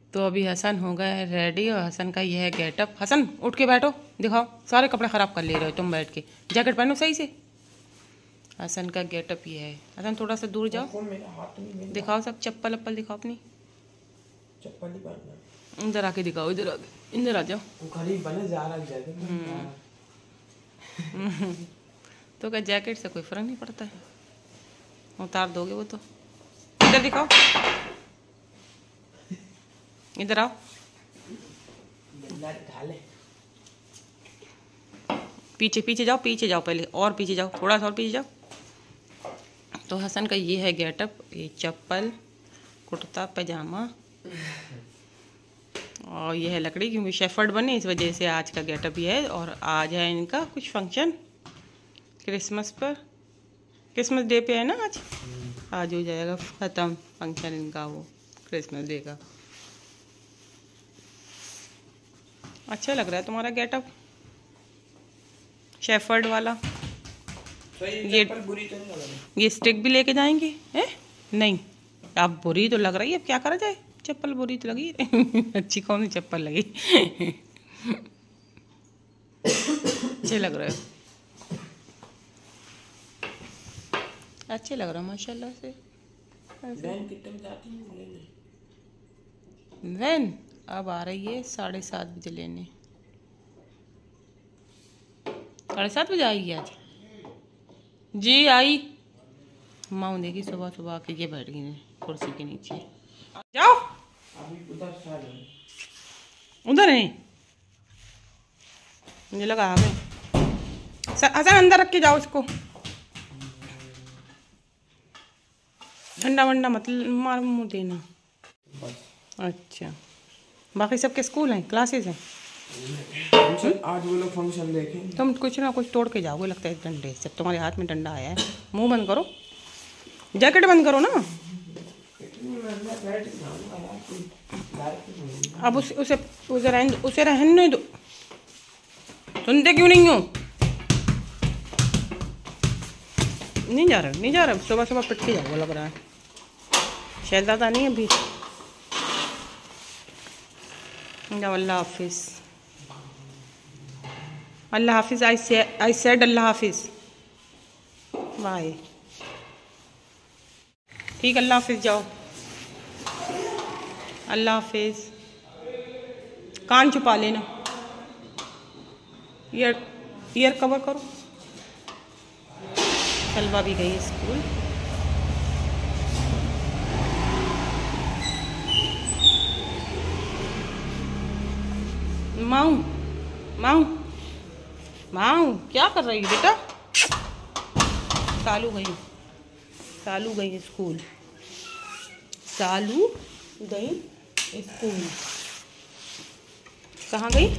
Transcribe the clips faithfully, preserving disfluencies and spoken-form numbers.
तो अभी हसन हो गया है रेडी और हसन का यह है गेटअप। हसन उठ के बैठो, दिखाओ, सारे कपड़े ख़राब कर ले रहे हो तुम बैठ के। जैकेट पहनो सही से। हसन का गेटअप ये है। हसन थोड़ा सा दूर जाओ, दिखाओ सब, चप्पल अप्पल दिखाओ अपनी। चप्पल नहीं पहनना, इधर आके दिखाओ, इधर आके, इधर आ जाओ। बने जा रहा जैकेट। तो क्या जैकेट से कोई फर्क नहीं पड़ता है, उतार दोगे वो तो। इधर दिखाओ, इधर आओ, पीछे पीछे जाओ, पीछे जाओ पहले, और पीछे जाओ, थोड़ा सा और पीछे जाओ। तो हसन का ये है गेटअप, ये चप्पल, कुर्ता पैजामा और ये है लकड़ी, क्योंकि शेफर्ड बने इस वजह से आज का गेटअप ये है। और आज है इनका कुछ फंक्शन क्रिसमस पर, क्रिसमस डे पे है ना आज। आज हो जाएगा ख़त्म फंक्शन इनका, वो क्रिसमस डे का। अच्छा लग रहा है तुम्हारा गेटअप, शेफर्ड वाला। ये बुरी तो नहीं लग रही। ये स्टिक भी लेके जाएंगे हैं? नहीं, अब बुरी तो लग रही है, अब क्या करा जाए, चप्पल बुरी तो लगी अच्छी कौन सी चप्पल लगी अच्छे लग रहे हो, अच्छे लग रहा है माशाल्लाह से। वैन कितने बजे आती है लेने? वैन अब आ रही है साढ़े सात बजे लेने। साढ़े सात बजे आएगी आज जी। आई माँ देखी सुबह सुबह आके ये बैठ गई कुर्सी के नीचे। जाओ उधर उधर है, मुझे लगा आ गए। हसन अंदर रख के जाओ इसको, ठंडा वंडा मत मार मुँह देना। अच्छा, बाकी सबके स्कूल हैं, क्लासेस हैं। आज वो लोग फंक्शन देखें। तुम कुछ ना कुछ तोड़ के जाओगे लगता है डंडे से। तुम्हारे हाथ में डंडा आया है, मुंह बंद करो, जैकेट बंद करो ना। अब उस, उसे उसे रहन उसे रहने दो। सुनते क्यों नहीं हो? नहीं जा रहा, नहीं जा रहा, सुबह सुबह पिट के जाओगे लग रहा है। शहजादा नहीं अभी। अल्लाह हाफिज, अल्लाह हाफिज। आई से I said Allah Hafiz. Bye, ठीक, अल्लाह हाफिज, जाओ, अल्लाह हाफिज। कान छुपा लेना, ईयर ईयर कवर करो। सलवा भी गई स्कूल। माऊ माऊ माऊ क्या कर रही है बेटा? सालू गई, सालू गई स्कूल, सालू गई स्कूल। कहाँ गई?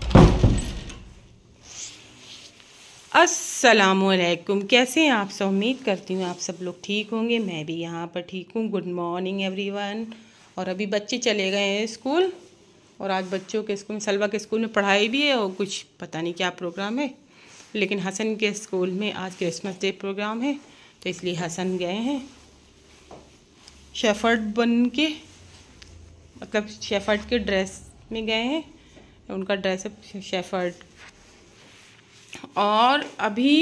अस्सलामुअलैकुम, कैसे हैं आप सब? उम्मीद करती हूँ आप सब लोग ठीक होंगे। मैं भी यहाँ पर ठीक हूँ। Good morning everyone. और अभी बच्चे चले गए हैं स्कूल, और आज बच्चों के स्कूल में, सलवा के स्कूल में पढ़ाई भी है और कुछ पता नहीं क्या प्रोग्राम है। लेकिन हसन के स्कूल में आज क्रिसमस डे प्रोग्राम है, तो इसलिए हसन गए हैं शेफर्ड बन के, मतलब शेफर्ड के ड्रेस में गए हैं। उनका ड्रेस है शेफर्ड। और अभी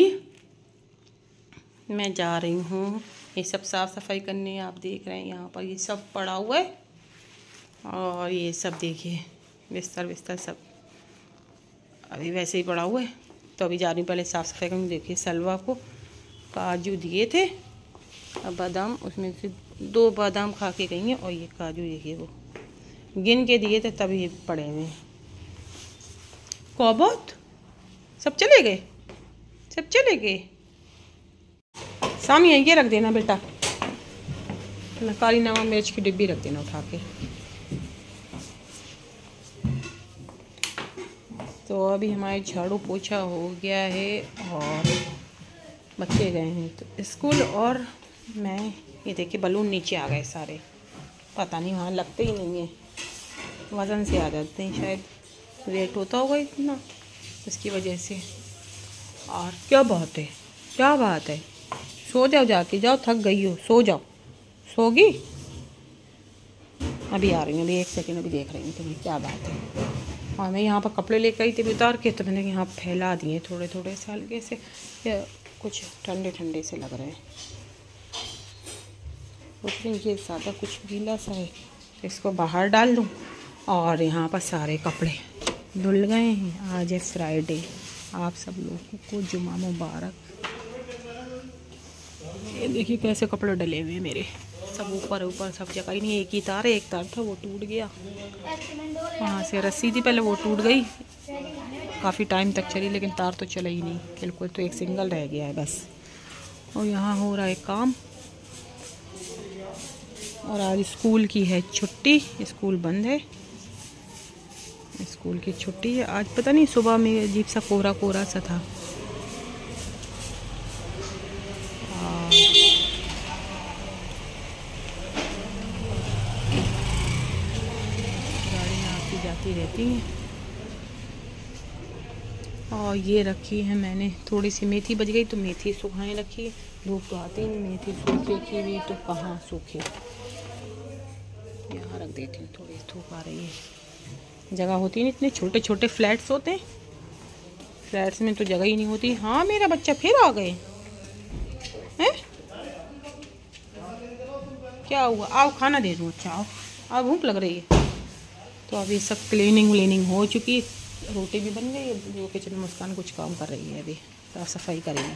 मैं जा रही हूँ ये सब साफ़ सफाई करने। आप देख रहे हैं यहाँ पर ये सब पड़ा हुआ है, और ये सब देखिए बिस्तर बिस्तर सब अभी वैसे ही पड़ा हुआ है। तो अभी जा रही हूँ पहले साफ़ सफाई करनी। देखिए सलवा को काजू दिए थे, अब बादाम, उसमें से दो बादाम खा के गई हैं, और ये काजू देखिए वो गिन के दिए थे तभी पड़े हुए। कौबत सब चले गए, सब चले गए। सामी ये रख देना बेटा, काली नमक मिर्च की डिब्बी रख देना उठा के। तो अभी हमारे झाड़ू पोछा हो गया है और बच्चे गए हैं तो स्कूल। और मैं ये देखिए बलून नीचे आ गए सारे, पता नहीं वहाँ लगते ही नहीं है, वज़न से आ जाते हैं, शायद वेट होता होगा इतना, इसकी वजह से। और क्या बात है, क्या बात है, सो जाओ, जाके जाओ, थक गई हो, सो जाओ। सोगी अभी आ रही हूँ, अभी एक सेकंड, अभी देख रही हूँ तुम्हें क्या बात है। और मैं यहाँ पर कपड़े लेकर आई थी भी उतार के, तो मैंने यहाँ फैला दिए थोड़े थोड़े से हल्के से, या कुछ ठंडे ठंडे से लग रहे हैं। कुछ नहीं, ये ज़्यादा कुछ गीला सा है, इसको बाहर डाल दूँ। और यहाँ पर सारे कपड़े धुल गए हैं। आज है फ्राइडे, आप सब लोगों को जुमा मुबारक। ये देखिए कैसे कपड़े डले हुए हैं मेरे, सब ऊपर ऊपर सब जगह ही नहीं। एक ही तार है, एक तार था वो टूट गया, वहाँ से रस्सी थी पहले वो टूट गई, काफ़ी टाइम तक चली, लेकिन तार तो चला ही नहीं बिल्कुल, तो एक सिंगल रह गया है बस। और यहाँ हो रहा है काम। और आज स्कूल की है छुट्टी, स्कूल बंद है, स्कूल की छुट्टी है आज। पता नहीं सुबह में अजीब सा कोहरा कोहरा सा था। गाड़ियाँ आती जाती रहती हैं। और ये रखी है मैंने थोड़ी सी मेथी बच गई, तो मेथी सुखाने रखी। धूप तो आती नहीं, मेथी सूखेगी भी तो कहाँ सूखे। यहाँ रख देती हूँ, थोड़ी धूप आ रही है। जगह होती नहीं, इतने छोटे छोटे फ्लैट्स होते हैं, फ्लैट्स में तो जगह ही नहीं होती। हाँ मेरा बच्चा फिर आ गए हैं, क्या हुआ? आओ खाना दे दूँ। अच्छा आओ, आओ भूख लग रही है। तो अभी सब क्लीनिंग व्लीनिंग हो चुकी, रोटी भी बन गई है। वो किचन में मुस्कान कुछ काम कर रही है, अभी साफ सफाई करेगी।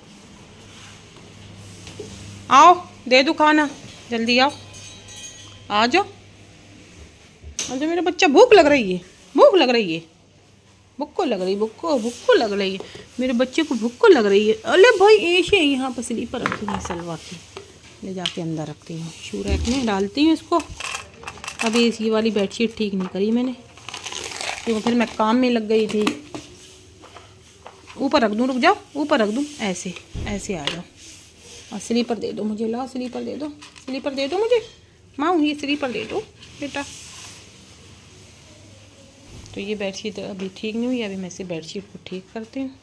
आओ दे दूँ खाना, जल्दी आओ, आ जाओ आ जाओ। मेरा बच्चा, भूख लग रही है, भूख लग रही है, भूख लग रही है, भूख भूख लग रही है, मेरे बच्चे को भूख लग रही है। अरे भाई ऐसे यहाँ पर स्लीपर रखी हुई सलवार की, ले जाके अंदर रखती हूँ, शू रैक में डालती हूँ इसको। अभी इसी वाली बेडशीट ठीक नहीं करी मैंने, तो फिर मैं काम में लग गई थी। ऊपर रख दूँ, रुक जाओ, ऊपर रख दूँ, ऐसे ऐसे आ जाओ। और स्लीपर दे दो मुझे, लाओ स्लीपर दे दो, स्लीपर दे दो मुझे माँ, ये स्लीपर दे दो बेटा। तो ये बेडशीट अभी ठीक नहीं हुई, अभी मैं इसे बेडशीट को ठीक करती हूँ।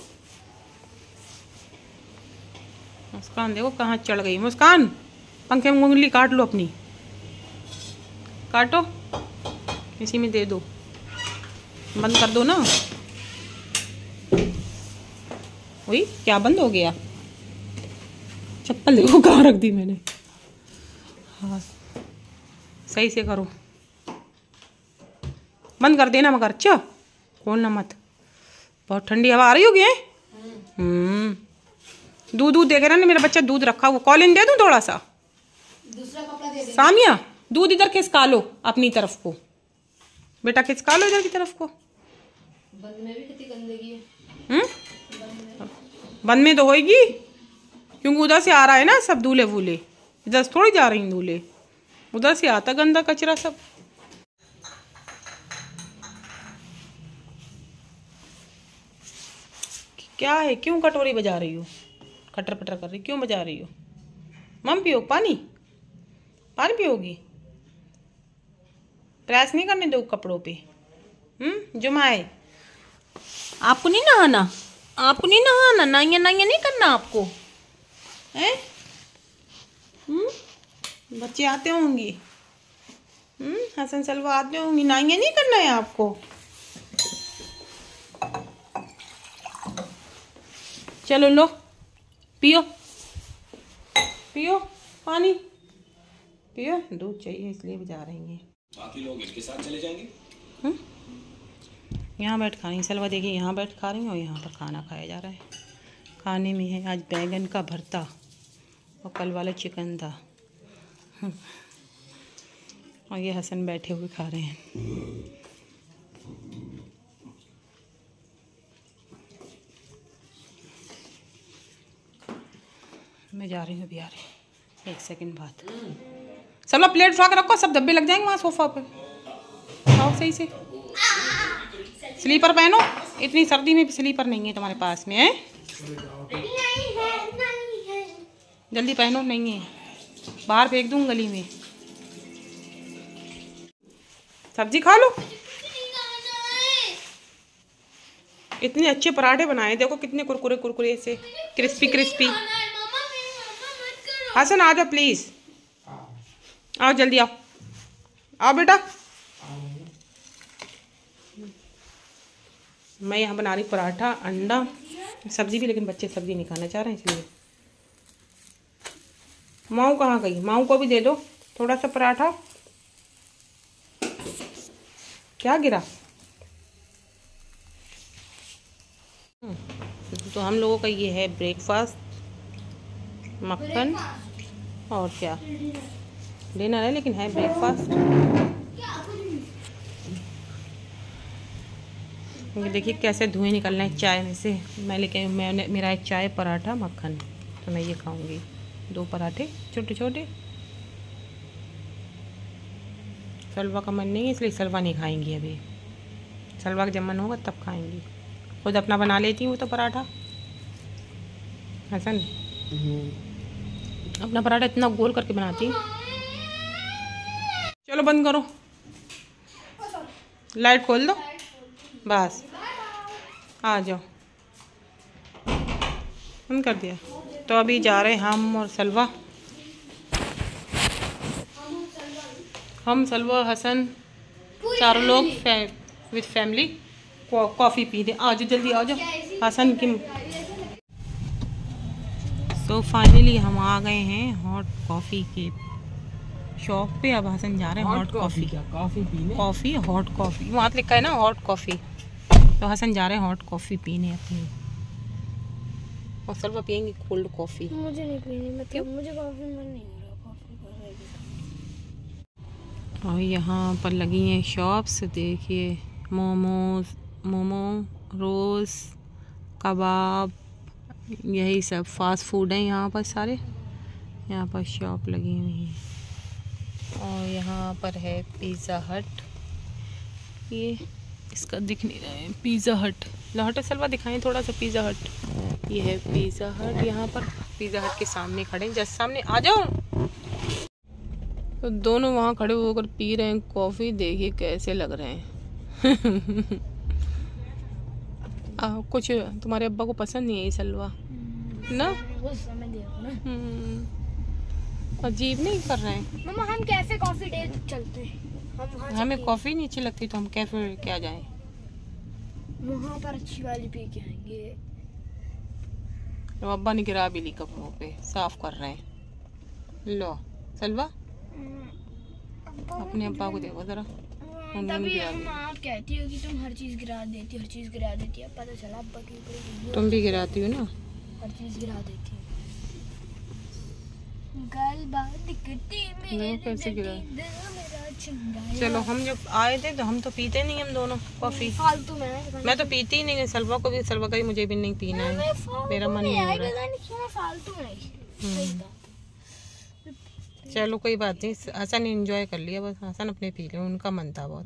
मुस्कान देखो कहाँ चढ़ गई। मुस्कान पंखे में उंगली काट लो अपनी, काटो, इसी में दे दो, बंद कर दो ना। वही क्या बंद हो गया? चप्पल देखो कहाँ रख दी मैंने। हाँ सही से करो, बंद कर देना मगर, अच्छा खोलना मत। बहुत ठंडी हवा आ रही होगी। हम्म दूध दूध देख रहा ना मेरा बच्चा, दूध रखा हुआ। कॉलिन दे दूं थोड़ा सा, दूसरा कपड़ा दे दे। सामिया दूध इधर खिसका लो अपनी तरफ को, बेटा खिसका लो इधर की तरफ को। बंद में भी कितनी गंदगी है। हम्म बंद में तो होगी, क्योंकि उधर से आ रहा है ना सब धूले वूले, इधर थोड़ी जा रही धूले, उधर से आता गंदा कचरा सब। क्या है, क्यों कटोरी बजा रही हो, खटर पटर कर रही, क्यों बजा रही हो? मम पियो पानी, पानी पियोगी? प्रेस नहीं करने दो कपड़ों पे। हम्म जुमाए आपको नहीं नहाना, आपको नहीं नहाना, नाइया नाइया नहीं करना आपको, हैं? हम्म बच्चे आते होंगी, हम्म हसन सलवा आते होंगी, नाइया नहीं करना है आपको। चलो लो पियो, पियो पानी पियो, दूध चाहिए इसलिए भी जा रही हैं। बाकी लोग इनके साथ चले जाएंगे। हम्म यहाँ बैठ खा रही सलवा, देखिए यहाँ बैठ खा रही हूँ और यहाँ पर खाना खाया जा रहा है। खाने में है आज बैंगन का भरता और कल वाला चिकन था। और ये हसन बैठे हुए खा रहे हैं। मैं जा रही हूँ, अभी आ रही हूँ, एक सेकंड बाद। सब प्लेट उठा के रखो, सब डब्बे लग जाएंगे वहाँ सोफा पे। आओ सही से, स्लीपर पहनो, इतनी सर्दी में भी स्लीपर नहीं है तुम्हारे पास में, है? जल्दी पहनो, नहीं है बाहर फेंक दूँ गली में। सब्जी खा लो। इतने अच्छे पराठे बनाए, देखो कितने कुरकुरे कुरकुरे से, क्रिस्पी क्रिस्पी। हसन आ जाओ प्लीज, आओ जल्दी आओ, आओ बेटा। मैं यहाँ बना रही पराठा, अंडा, सब्जी भी, लेकिन बच्चे सब्जी नहीं खाना चाह रहे हैं इसलिए। माऊ कहाँ गई? माऊ को भी दे दो थोड़ा सा पराठा। क्या गिरा? तो हम लोगों का ये है ब्रेकफास्ट, मक्खन और क्या डिनर है, लेकिन है ब्रेकफास्ट। ये देखिए कैसे धुएं निकल रहे हैं चाय में से। मैं लेके मैंने मेरा एक चाय, पराठा, मक्खन, तो मैं ये खाऊंगी। दो पराठे छोटे छोटे। सलवा का मन नहीं है इसलिए सलवा नहीं खाएंगी अभी। सलवा का जब मन होगा तब खाएंगी। खुद अपना बना लेती हूँ तो पराठा। हसन अपना पराठा इतना गोल करके बनाती। चलो बंद करो, लाइट खोल दो, बस आ जाओ। बंद कर दिया। तो अभी जा रहे हैं हम और सलवा, हम सलवा हसन चारों लोग फै, विद फैमिली कॉफ़ी पी दे। आ जाओ जल्दी आ जाओ हसन की। सो फाइनली हम आ गए हैं हॉट कॉफ़ी के शॉप पे। अब हसन जा रहे हैं हॉट कॉफ़ी कॉफी पीने। कॉफ़ी हॉट कॉफ़ी वहाँ पे लिखा है ना हॉट कॉफ़ी। तो हसन जा रहे हैं हॉट कॉफ़ी पीने अपनी, और सलवा पियेंगे कोल्ड कॉफ़ी। मुझे नहीं पीनी, मतलब मुझे कॉफ़ी मन नहीं हो रहा कॉफ़ी का। और यहाँ पर लगी हैं शॉप्स, देखिए मोमोज, मोमो, रोज़, कबाब, यही सब फास्ट फूड हैं यहाँ पर सारे। यहाँ पर शॉप लगी हुई हैं। और यहाँ पर है पिज़्ज़ा हट। ये इसका दिख नहीं रहा है, पिज़्ज़ा हट। लाहौट सलवा दिखाएं थोड़ा सा पिज़्ज़ा हट। ये है पिज़्ज़ा हट। यहाँ पर पिज़्ज़ा हट के सामने खड़े हैं, जस्ट सामने आ जाओ। तो दोनों वहाँ खड़े होकर पी रहे हैं कॉफ़ी। देखिए कैसे लग रहे हैं। आ, कुछ तुम्हारे अब्बा को पसंद नहीं है ये सलवा ना? अजीब नहीं कर रहे हैं। मम्मा हम कैफे कॉफी डे चलते हैं। हम हमें कॉफ़ी नहीं अच्छी लगती तो हम कैफे क्या जाएं? वहाँ पर अच्छी वाली पी के आएंगे। तो अब्बा ने गिरा भी ली कपड़ों पे, साफ कर रहे हैं। लो सलवा अपने अब्बा को देखो जरा। तभी हम आप कहती हो कि तुम हर चीज गिरा देती हर चीज गिरा देती है। पता चला अब्बा के ऊपर तुम भी गिराती हो ना, हर चीज गिरा देती है। गल बात दिखती मेरे कैसे गिरा। मेरा चंगा। चलो हम जब आए थे तो हम तो पीते नहीं, हम दोनों कॉफ़ी। फालतू में मैं तो पीती ही नहीं। सलवा को भी, सलवा का भी मुझे भी नहीं पीना है, मेरा मन नहीं हो रहा है। फालतू में। चलो कोई बात नहीं, हसन एंजॉय कर लिया बस। हसन अपने पी ले, उनका मन था बहुत।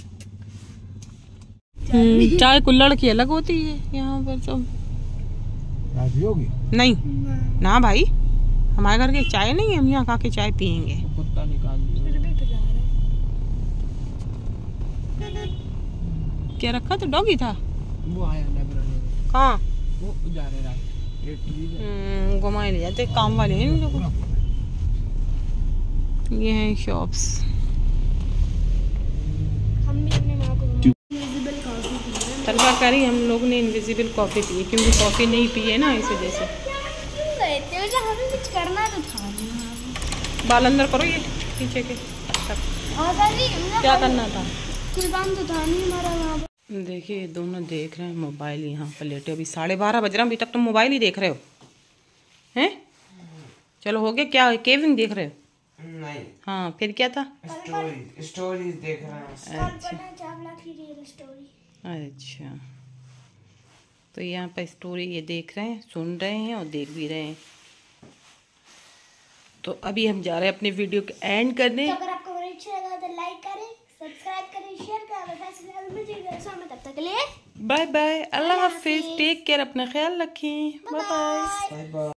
चाय कुल्हड़ की अलग होती है यहाँ पर सब। होगी नहीं ना भाई, हमारे घर की चाय नहीं है, हम यहाँ खा के चाय पियेंगे। कुत्ता निकाल क्या रखा तो डॉगी था वो आया लेबर। कहाँ? वो जा रहे रात घुमाए ले जाते काम वाले हैं इन लोगों। ये हैं शॉप्स। हम भी अपने माँ को इनविजिबल कॉफी पी रहे हैं। तलवा करी हम लोग ने इनविजिबल कॉफ़ी पी है, क्योंकि कॉफ़ी नहीं पी है ना इस वजह से। हमें कुछ करना तो था। बाल अंदर करो ये पीछे के। क्या करना था? कोई काम तो था नहीं हमारा वहाँ पर। देखिए दोनों देख रहे हैं मोबाइल यहाँ पर लेटे। अभी साढ़े बारह बज रहा, अभी तक तुम मोबाइल ही देख रहे हो हैं? चलो हो गया क्या? केविन देख रहे हो? नहीं। हाँ फिर क्या था? स्टोरी स्टोरी देख रहे हैं। अच्छा अच्छा, तो यहाँ पर स्टोरी ये देख रहे हैं, सुन रहे हैं और देख भी रहे हैं। तो अभी हम जा रहे हैं अपने वीडियो के एंड करने। तो अगर आपको वीडियो अच्छा लगा तो लाइक करें, सब्सक्राइब करें, शेयर करें। तब तक के लिए बाय बाय, अल्लाह हाफिज, टेक केयर, अपना ख्याल रखें, बाय बाय। Bye bye.